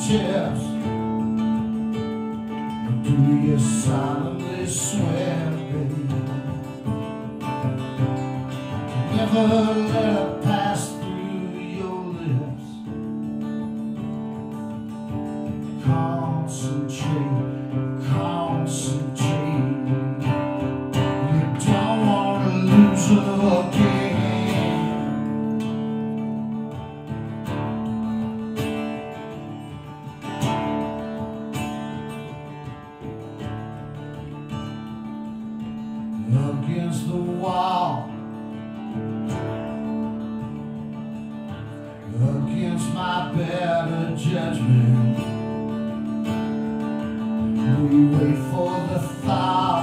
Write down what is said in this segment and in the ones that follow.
fingertips. Do you solemnly swear, baby, never let it pass through your lips? Concentrate, concentrate. You don't want to lose her again. Against the wall, against my better judgment, we wait for the thaw,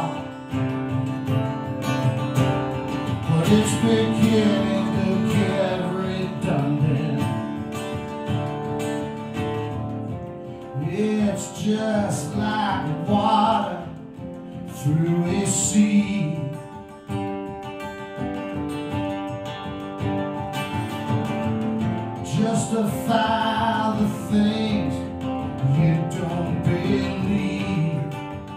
but it's beginning to get redundant. It's just like water through a sea. Justify the things you don't believe.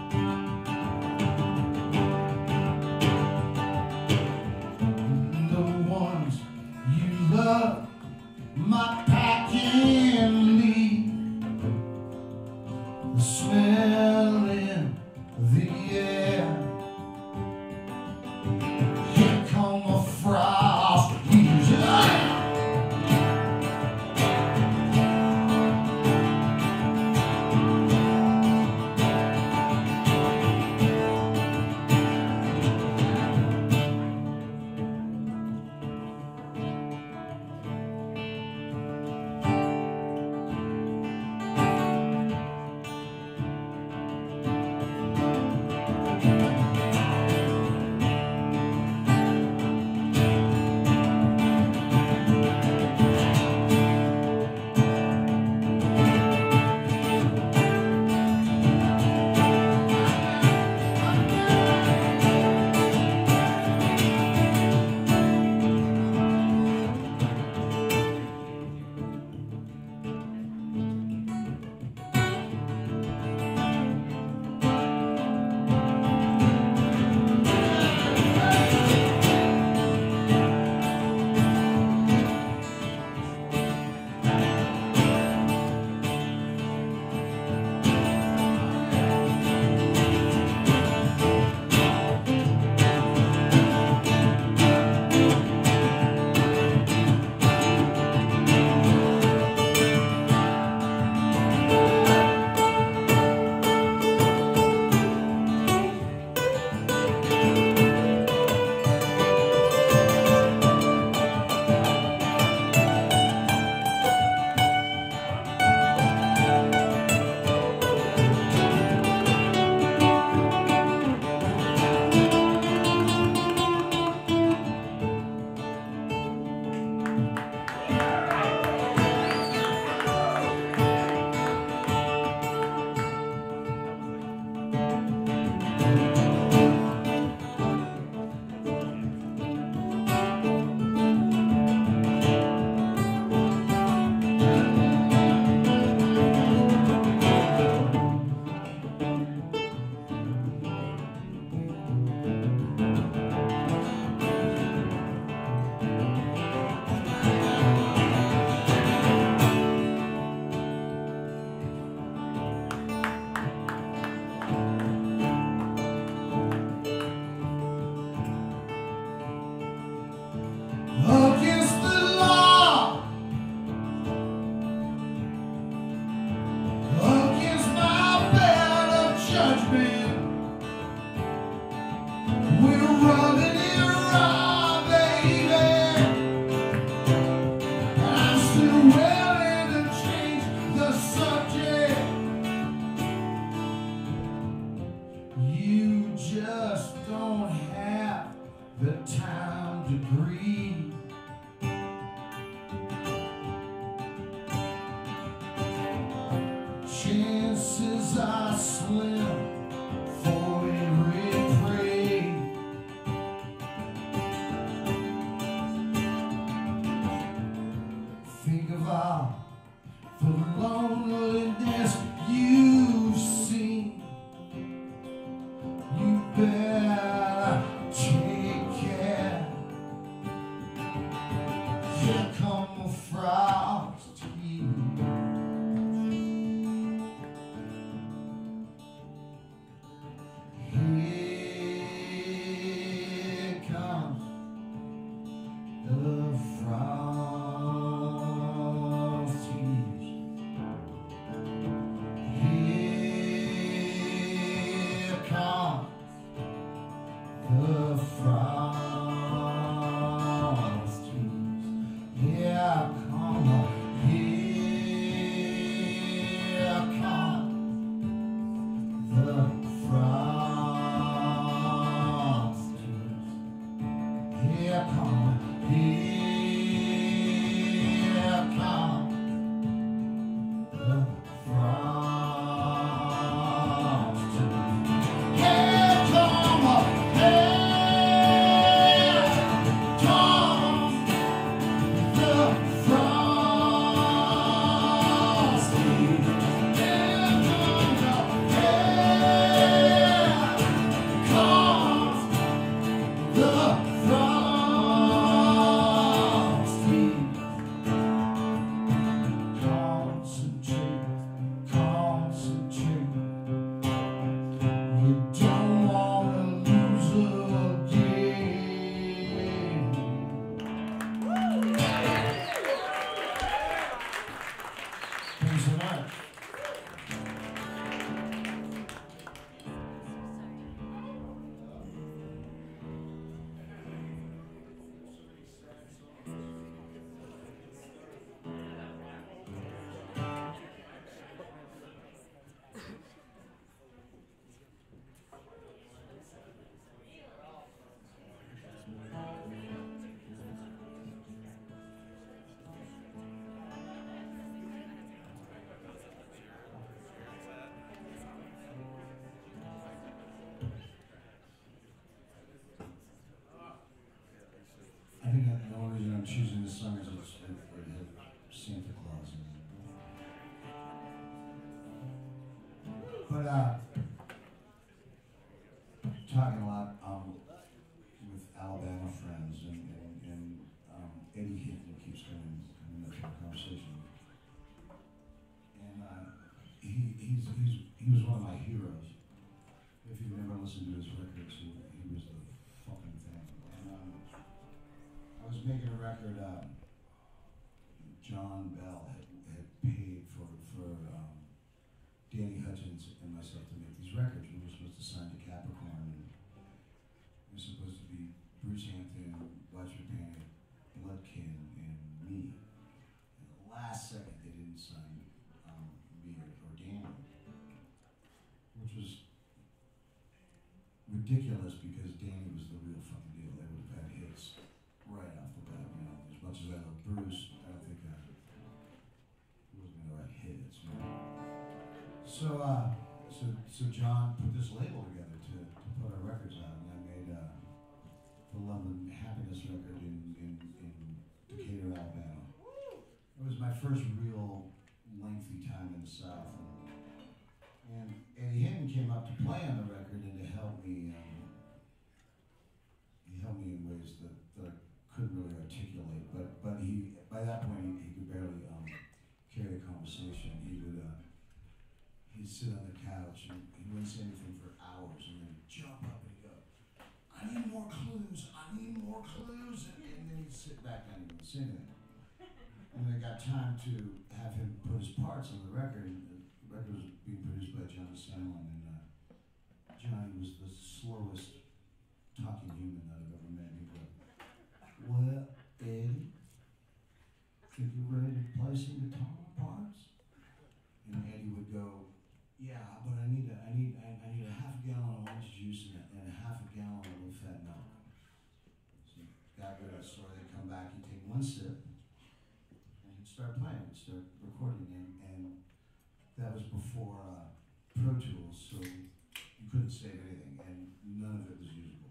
The ones you love might pack and leave. The smell in the air. Here come a frost. Chances are slim for every prey. Think of all the lonely days talking a lot with Alabama friends, and Eddie Hinton keeps coming up in the conversation. And he was one of my heroes. If you've never listened to his records, he was the fucking thing. And I was making a record. John Bell had paid for Danny Hutchins and myself to make these records. We were supposed to sign to Capricorn, and it was supposed to be Bruce Hampton, Weitzen, Bloodkin, and me. And the last second, they didn't sign me or Danny, which was ridiculous because Danny was the real fucking deal. They would have had hits right off the bat. You know, as much as I love Bruce, I don't think I was going to write hits. You know? So John put this label together to put our records out, and I made the Love and Happiness record in Decatur, Alabama. It was my first real lengthy time in the South, and Eddie Hinton came up to play on the record and to help me. He helped me in ways that I couldn't really articulate, but he, by that point, he could barely carry a conversation. He'd sit on the couch and he wouldn't say anything for hours, and then he'd jump up and he'd go, "I need more clues, I need more clues," and then he'd sit back down and he'd say anything. And then I got time to have him put his parts on the record. The record was being produced by Johnny Sandlin, and Johnny was the slowest talking human that I've ever met. He'd go, "Well, Eddie, think you're ready to play some guitar parts?" And Eddie would go, "Yeah, but I need a half a gallon of orange juice and a half a gallon of low-fat milk." So got rid of the store. They'd come back, he'd take one sip, and he'd start playing, he'd start recording, and that was before Pro Tools, so you couldn't save anything, and none of it was usable.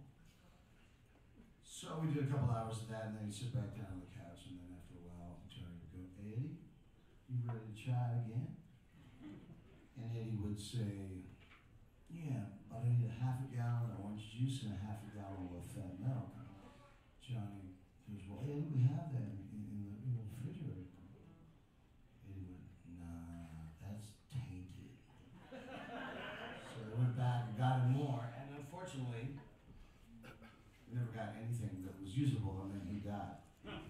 So we did a couple hours of that, and then he'd sit back down on the couch, and then after a while, Johnny would go, "Eddie, you ready to try it again?" And Eddie would say, "Yeah, but I need a half a gallon of orange juice and a half a gallon of fat milk." Johnny goes, "Well, Eddie, we have that in the refrigerator." Eddie went, "Nah, that's tainted." So they went back and got him more, and unfortunately, we never got anything that was usable, and then he died.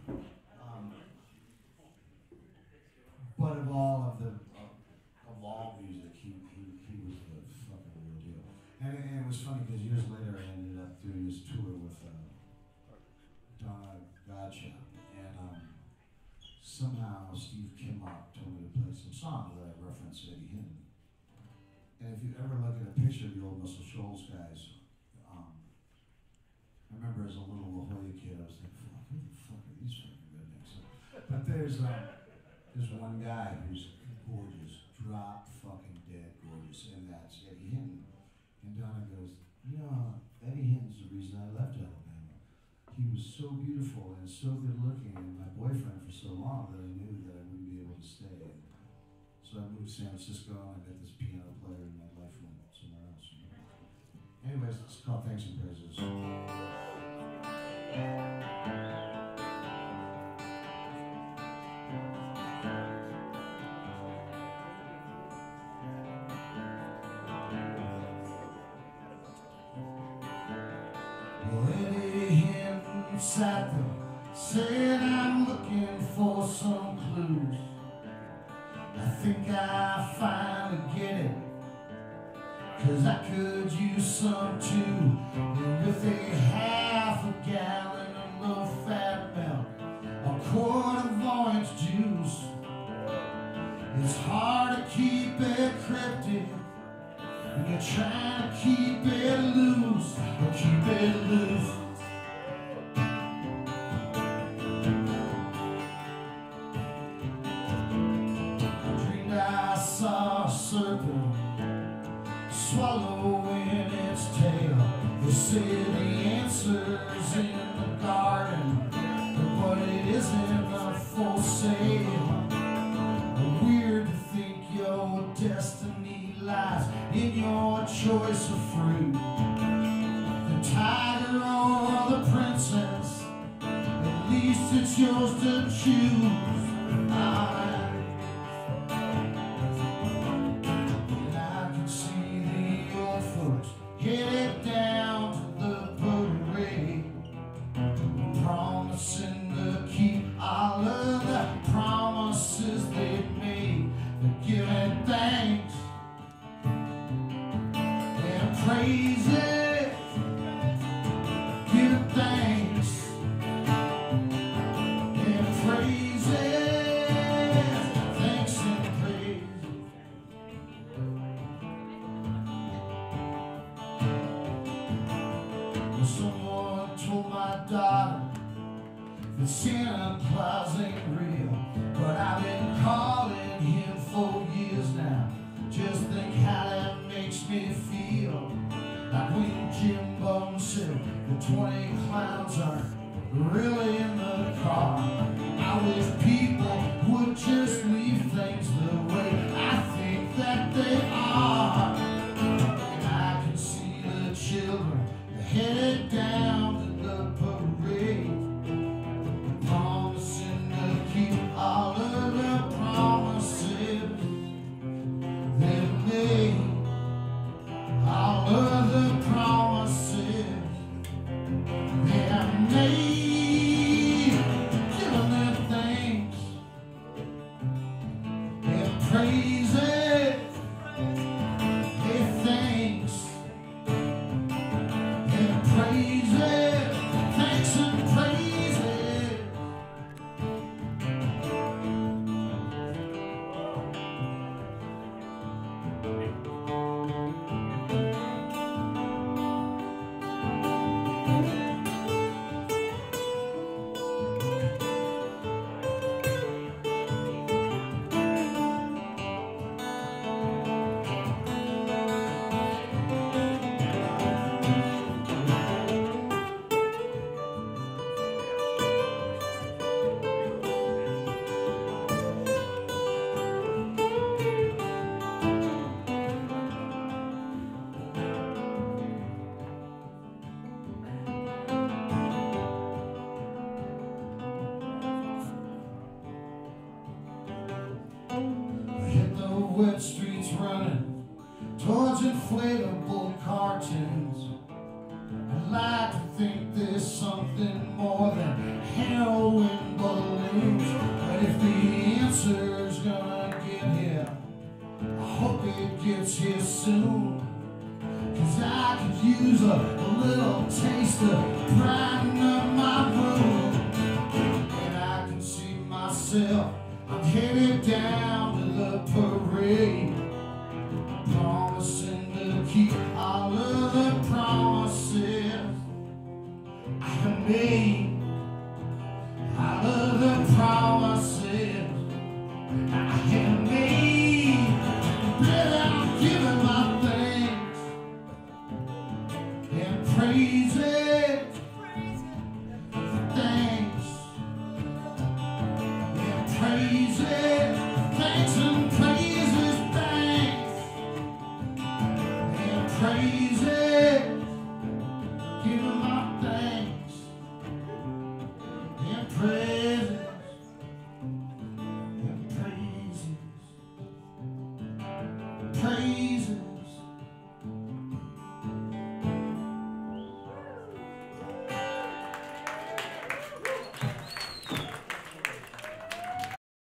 But of all music, he was the fucking real deal. And it was funny because years later I ended up doing this tour with Donna Godshop, and somehow Steve Kimmock told me to play some songs that I referenced Eddie Hinton. And if you ever look at a picture of the old Muscle Shoals guys, I remember as a little La Jolla kid, I was like, "Fuck, who the fuck are these fucking rednecks?" But there's one guy who's gorgeous, drop fucking dead gorgeous, and that's Eddie Hinton. And Donna goes, "You know, Eddie Hinton's the reason I left Alabama. He was so beautiful and so good looking, and my boyfriend for so long that I knew that I wouldn't be able to stay. And so I moved to San Francisco, and I met this piano player, and my life went somewhere else." Anyways, it's called Thanks and Praises. Well, Eddie Hinton sat there, said, "I'm looking for some clues. I think I finally get it, 'cause I could use some too. And with a half a gallon of low-fat milk, a quart of orange juice, it's hard to keep it cryptic when you're trying to keep it loose, or keep it loose." I dreamed I saw a serpent swallowing its tail. They say the answer's in the garden, but it isn't for sale. Weird to think your destiny lies in your choice of fruit. The tiger or the princess, at least it's yours to choose. And I can see the old folks headed down to the parade, promising to keep all of the promises they made. They're giving thanks and praises, giving thanks and praises, thanks and praise. Someone told my daughter that Santa Claus ain't real, but I've been calling him for years now. Just think how that makes me feel. Like when Jim Bone said the 20 clowns aren't really in the car. I wish people would just leave things the way I think that they are. And I can see the children headed down to the parade, promising to keep all of the promises they made. All of the promises they have made, giving them thanks and praises, and thanks and praises, thanks and praises. Wet streets running towards inflatable cartoons. I like to think there's something more than heroin balloons, but if the answer's gonna get here, I hope it gets here soon. 'Cause I could use a little taste of brighten up my room. And I can see myself, I'm headed down to the parade,